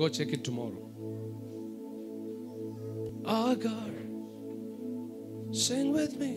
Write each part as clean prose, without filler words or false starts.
check it tomorrow. Our God, sing with me.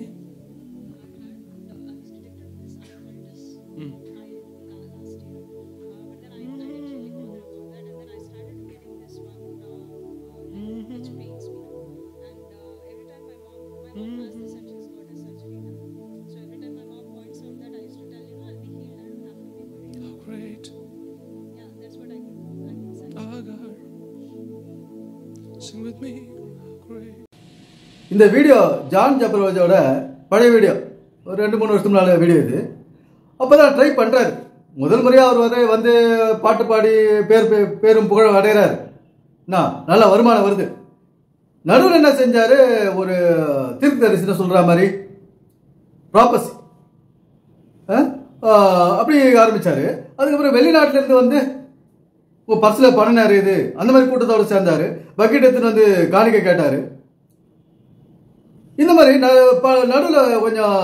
இந்த video John ஜபரோஜோட பழைய வீடியோ, ஒரு 2-3 வருஷத்துக்கு முன்னால வீடியோ இது. அப்போதான் ட்ரை பண்ணுறாரு. முதல் முறையாக அவர் வந்து பாட்டு பாடி பேரும் புகழ் அடைகிறாரு. நல்ல வருமானம் வருது. நடுவில் என்ன செஞ்சார், ஒரு தீர்க்க தரிசனம் சொல்கிற மாதிரி ப்ராப்பசி அப்படி ஆரம்பித்தார். அதுக்கப்புறம் வெளிநாட்டிலேருந்து வந்து பர்ஸில் பணம் நிறையுது அந்த மாதிரி கூட்டத்தோடு சேர்ந்தார். பக்கெட் எடுத்துன்னு வந்து காணிக்க கேட்டார். இந்த மாதிரி நடுவில் கொஞ்சம்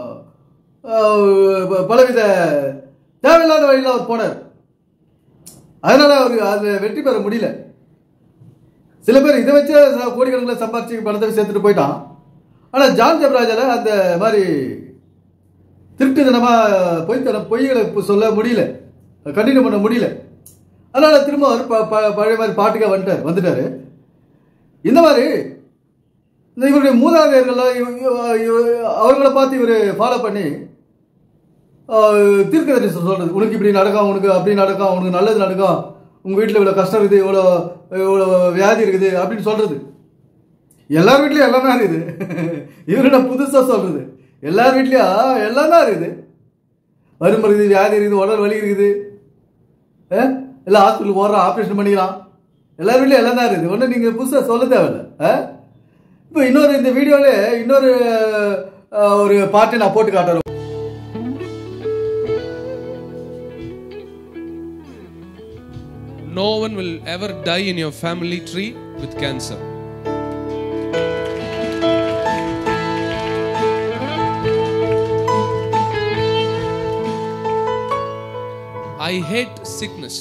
பலவித தேவையில்லாத வழியில் அவர் போனார். அதனால் அவர் அதில் வெற்றி பெற முடியல. சில பேர் இதை வச்சு கோடிக்கணக்கில் சம்பாரிச்சு பணத்தை சேர்த்துட்டு போயிட்டான். ஆனால் ஜான் ஜபராஜால அந்த மாதிரி திருட்டுத்தனமாக பொய்களை சொல்ல முடியல, கண்டினியூ பண்ண முடியல. அதனால் திரும்ப அவர் பழைய மாதிரி பாட்டுக்காக வந்துட்டார். இந்த மாதிரி இவருடைய மூதாதையர்கள்லாம் அவர்களை பார்த்து இவர் ஃபாலோ பண்ணி தீர்க்க தரிசனம் சொல்கிறது. உனக்கு இப்படி நடக்கும், உனக்கு அப்படி நடக்கும், உனக்கு நல்லது நடக்கும், உங்கள் வீட்டில் இவ்வளோ கஷ்டம் இருக்குது, இவ்வளோ வியாதி இருக்குது அப்படின்னு சொல்கிறது. எல்லார் வீட்லேயும் எல்லாமே இருக்குது. இவரோட புதுசாக சொல்கிறது எல்லார் வீட்லேயும் எல்லாம் தான் இருக்குது. வறுமை இருக்குது, வியாதி இருக்குது, உடல் வலி இருக்குது, எல்லாம் ஹாஸ்பிட்டலுக்கு ஓடுறோம், ஆப்ரேஷன் பண்ணிக்கலாம், எல்லார் வீட்லேயும் எல்லாம் தான் இருக்குது. ஒன்றும் நீங்கள் புதுசாக சொல்ல தேவையில்லை. இப்போ இந்த வீடியோவில் இன்னொரு ஒரு பாட்டை நான் போட்டு காட்டுறேன். No one will ever die in your family tree with cancer. I hate sickness.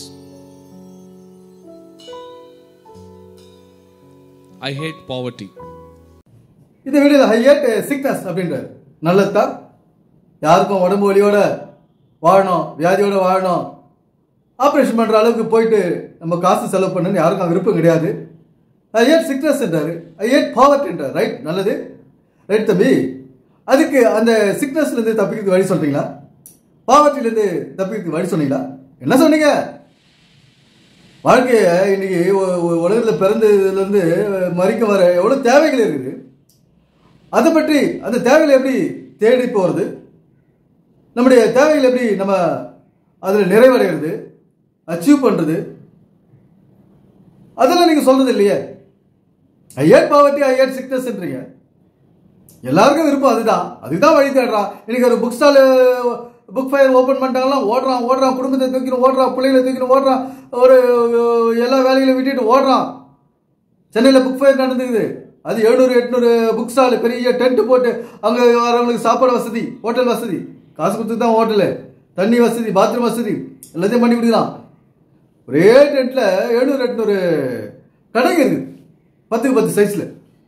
I hate poverty. இந்த வீடியோவில் ஐ ஹேட் சிக்னஸ் அப்படின்றார். நல்லதுதான், யாருக்கும் உடம்பு வலியோட வாழணும், வியாதியோட வாழணும், ஆப்ரேஷன் பண்ணுற அளவுக்கு போயிட்டு நம்ம காசு செலவு பண்ணணும்னு யாருக்கும் விருப்பம் கிடையாது. ஐ ஹேட் சிக்னஸ் என்றார். ஐ ஹேட் பாவர்ட்டி என்றார். ரைட், நல்லது, ரைட் தம்பி. அதுக்கு அந்த சிக்னஸ்லேருந்து தப்பிக்கிறதுக்கு வழி சொல்கிறீங்களா? பாவர்ட்டிலேருந்து தப்பிக்கிறதுக்கு வழி சொன்னீங்களா? என்ன சொன்னீங்க? வாழ்க்கையை இன்னைக்கு உலகத்தில் பிறந்ததுலேருந்து மறிக்க வர எவ்வளோ தேவைகள் இருக்குது. அதை பற்றி அந்த தேவைகளை எப்படி தேடி போகிறது, நம்முடைய தேவைகள் எப்படி நம்ம அதில் நிறைவடைகிறது, அச்சீவ் பண்ணுறது, அதெல்லாம் நீங்கள் சொல்கிறது இல்லையே. I hate poverty, I hate சிக்னஸ்ன்றீங்க. எல்லாருக்கும் விருப்பம் அதுதான் வழி தேடுறான். இன்னைக்கு ஒரு book stall, book fair open பண்ணிட்டாங்கன்னா ஓடுறான், குடும்பத்தை தூக்கின்னு ஓடுறான், பிள்ளைகளை தூக்கின்னு ஓடுறான், ஒரு எல்லா வேலைகளையும் விட்டுட்டு ஓடுறான். சென்னையில் புக் ஃபயர் நடந்துக்குது. அது 700-800 புக் ஸ்டால், பெரிய டென்ட் போட்டு அங்கே வரவங்களுக்கு சாப்பாடு வசதி, ஹோட்டல் வசதி, காசு கொடுத்து தான் ஹோட்டலு, தண்ணி வசதி, பாத்ரூம் வசதி எல்லாத்தையும் பண்ணி கொடுக்கலாம். ஒரே டென்ட்டில் 700-800 கடைங்க இருக்குது, 10க்கு 10 சைஸில்.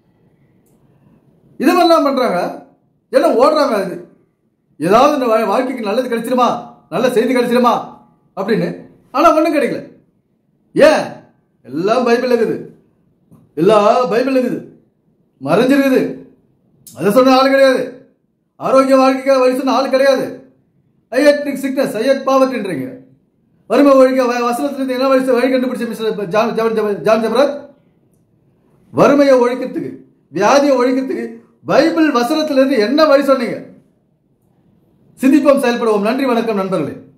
இது மாதிரிலாம் பண்ணுறாங்க, எல்லாம் ஓடுறாங்க. அது ஏதாவது இந்த வாழ்க்கைக்கு நல்லது கிடைச்சிருமா, நல்ல செய்தி கிடைச்சிருமா அப்படின்னு. ஆனால் ஒன்றும் கிடைக்கல. ஏன்? எல்லாம் பைபிள் இருக்குது, எல்லாம் பைபிள் இருக்குது, மறைஞ்சிருக்குது. அதை சொன்ன ஆள் கிடையாது. ஆரோக்கிய வாழ்க்கைக்காக வழி சொன்ன ஆள் கிடையாது. I hate sickness, I hate பாவர்ட்டின்றீங்க. வறுமை ஒழிக்க வசனத்திலிருந்து என்ன வழி கண்டுபிடிச்ச மிஸ்டர் ஜான் ஜபராஜ்? வறுமையை ஒழிக்கிறதுக்கு, வியாதியை ஒழிக்கிறதுக்கு பைபிள் வசனத்திலிருந்து என்ன வழி சொன்னீங்க? சிந்திப்போம், செயல்படுவோம். நன்றி, வணக்கம் நண்பர்களே.